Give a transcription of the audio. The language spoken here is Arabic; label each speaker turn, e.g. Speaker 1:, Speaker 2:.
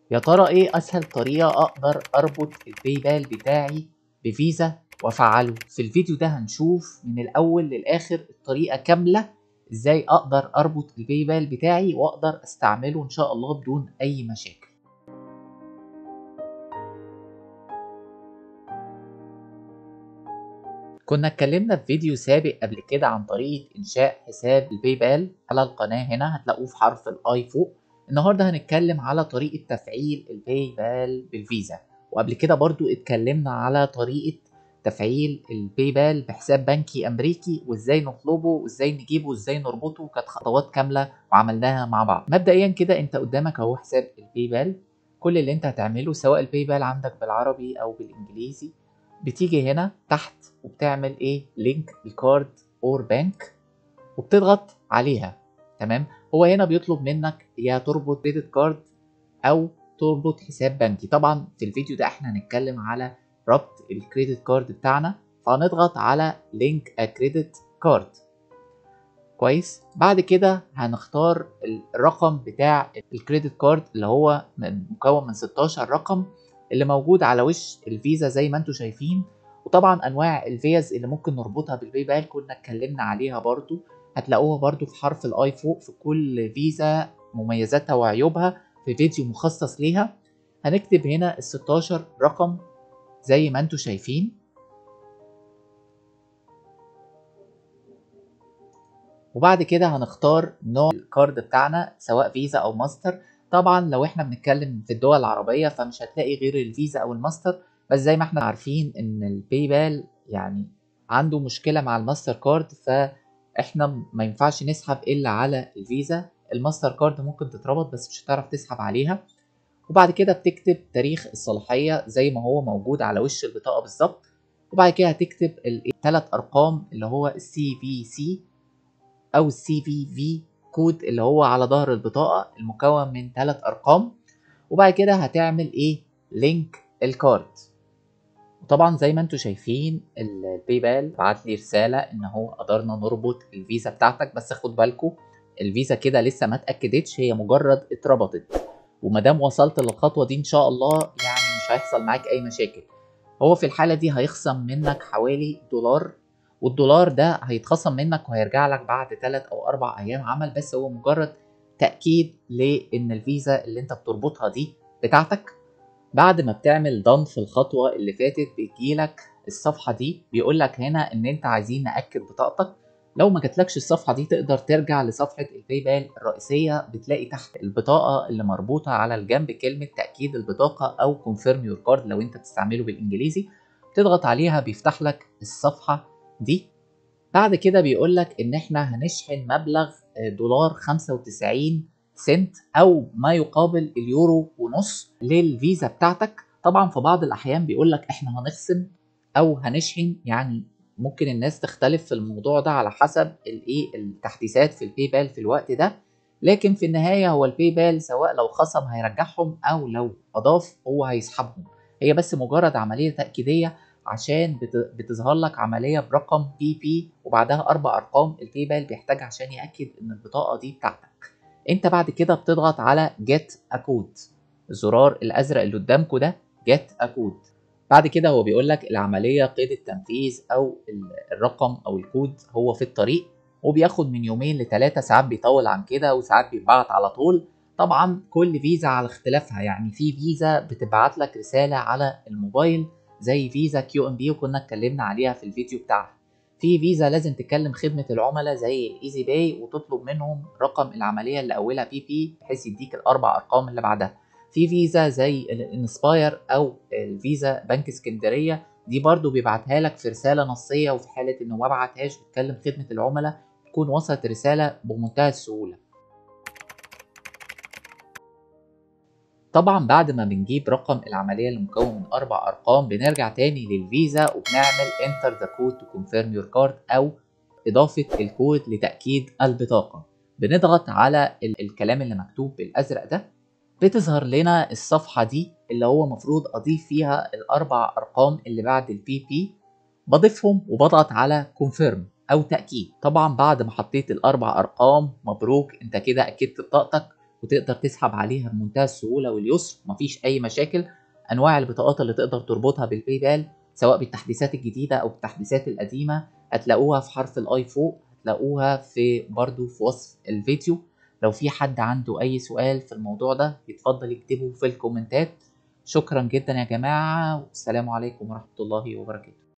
Speaker 1: يا ترى ايه اسهل طريقة اقدر اربط الباي بال بتاعي بفيزا وافعله؟ في الفيديو ده هنشوف من الاول للاخر الطريقة كاملة ازاي اقدر اربط الباي بال بتاعي واقدر استعمله ان شاء الله بدون اي مشاكل. كنا اتكلمنا في فيديو سابق قبل كده عن طريقة انشاء حساب الباي بال على القناة، هنا هتلاقوه في حرف الاي فوق. النهاردة هنتكلم على طريقة تفعيل الباي بال بالفيزا، وقبل كده برضو اتكلمنا على طريقة تفعيل الباي بال بحساب بنكي امريكي وازاي نطلبه وازاي نجيبه وازاي نربطه، كانت خطوات كاملة وعملناها مع بعض. مبدئيا كده انت قدامك اهو حساب الباي بال. كل اللي انت هتعمله سواء الباي بال عندك بالعربي او بالانجليزي، بتيجي هنا تحت وبتعمل ايه لينك الكارد اور بانك وبتضغط عليها. تمام، هو هنا بيطلب منك يا تربط كريدت كارد او تربط حساب بنكي. طبعا في الفيديو ده احنا هنتكلم على ربط الكريدت كارد بتاعنا، فهنضغط على لينك كريدت كارد. كويس، بعد كده هنختار الرقم بتاع الكريدت كارد اللي هو مكون من 16 رقم اللي موجود على وش الفيزا زي ما انتم شايفين. وطبعا انواع الفيز اللي ممكن نربطها بالباي بال كنا اتكلمنا عليها برضو، هتلاقوها برضو في حرف الاي فوق في كل فيزا مميزاتها وعيوبها في فيديو مخصص ليها. هنكتب هنا ال 16 رقم زي ما انتم شايفين، وبعد كده هنختار نوع الكارد بتاعنا سواء فيزا او ماستر. طبعا لو احنا بنتكلم في الدول العربية فمش هتلاقي غير الفيزا او الماستر، بس زي ما احنا عارفين ان الباي بال يعني عنده مشكلة مع الماستر كارد، فاحنا ما ينفعش نسحب الا على الفيزا. الماستر كارد ممكن تتربط بس مش هتعرف تسحب عليها. وبعد كده بتكتب تاريخ الصلاحية زي ما هو موجود على وش البطاقة بالظبط، وبعد كده هتكتب الثلاث ارقام اللي هو السي في سي او السي في في كود اللي هو على ظهر البطاقة المكون من 3 ارقام. وبعد كده هتعمل ايه لينك الكارد. وطبعا زي ما انتم شايفين الباي بال بعت لي رسالة ان هو قدرنا نربط الفيزا بتاعتك، بس خد بالكم الفيزا كده لسه ما اتأكدتش، هي مجرد اتربطت. ومادام وصلت للخطوة دي ان شاء الله يعني مش هيحصل معاك اي مشاكل. هو في الحالة دي هيخصم منك حوالي دولار، والدولار ده هيتخصم منك وهيرجع لك بعد 3 أو 4 أيام عمل، بس هو مجرد تأكيد لأن الفيزا اللي انت بتربطها دي بتاعتك. بعد ما بتعمل done في الخطوة اللي فاتت بيجيلك الصفحة دي، بيقولك هنا ان انت عايزين نأكد بطاقتك. لو ما جاتلكش الصفحة دي تقدر ترجع لصفحة الباي بال الرئيسية، بتلاقي تحت البطاقة اللي مربوطة على الجنب كلمة تأكيد البطاقة أو confirm your card لو انت بتستعمله بالإنجليزي. بتضغط عليها بيفتح لك الصفحة دي. بعد كده بيقولك ان احنا هنشحن مبلغ دولار 95 سنت او ما يقابل اليورو ونص للفيزا بتاعتك. طبعا في بعض الاحيان بيقولك احنا هنخصم او هنشحن، يعني ممكن الناس تختلف في الموضوع ده على حسب الايه التحديثات في الباي بال في الوقت ده. لكن في النهاية هو الباي بال سواء لو خصم هيرجعهم او لو اضاف هو هيسحبهم. هي بس مجرد عملية تأكيدية عشان بتظهر لك عملية برقم بي بي وبعدها 4 أرقام الباي بال بيحتاج عشان يأكد إن البطاقة دي بتاعتك. أنت بعد كده بتضغط على Get a Code، الزرار الأزرق اللي قدامكوا ده Get a Code. بعد كده هو بيقول لك العملية قيد التنفيذ أو الرقم أو الكود هو في الطريق، وبياخد من يومين ل3، ساعات بيطول عن كده وساعات بيتبعت على طول. طبعا كل فيزا على اختلافها، يعني في فيزا بتبعت لك رسالة على الموبايل زي فيزا كيو ام بي وكنا اتكلمنا عليها في الفيديو بتاعها. في فيزا لازم تكلم خدمة العملاء زي الايزي باي وتطلب منهم رقم العملية اللي اولها بي بي بحيث يديك الاربع ارقام اللي بعدها. في فيزا زي الانسباير او الفيزا بنك اسكندرية، دي برضو بيبعتها لك في رسالة نصية، وفي حالة انه ما بعتهاش بتكلم خدمة العملاء تكون وصلت رسالة بمنتهى السهولة. طبعا بعد ما بنجيب رقم العملية اللي مكون من 4 أرقام بنرجع تاني للفيزا وبنعمل enter the code to confirm your card أو إضافة الكود لتأكيد البطاقة. بنضغط على الكلام اللي مكتوب بالأزرق ده، بتظهر لنا الصفحة دي اللي هو مفروض أضيف فيها ال4 أرقام اللي بعد البي بي. بضيفهم وبضغط على confirm أو تأكيد. طبعا بعد ما حطيت ال4 أرقام مبروك، أنت كده أكدت بطاقتك وتقدر تسحب عليها بمنتهى السهولة واليسر، مفيش أي مشاكل. أنواع البطاقات اللي تقدر تربطها بالباي بال سواء بالتحديثات الجديدة أو بالتحديثات القديمة هتلاقوها في حرف الأي فوق، هتلاقوها برضو في وصف الفيديو. لو في حد عنده أي سؤال في الموضوع ده يتفضل يكتبه في الكومنتات. شكرا جدا يا جماعة، والسلام عليكم ورحمة الله وبركاته.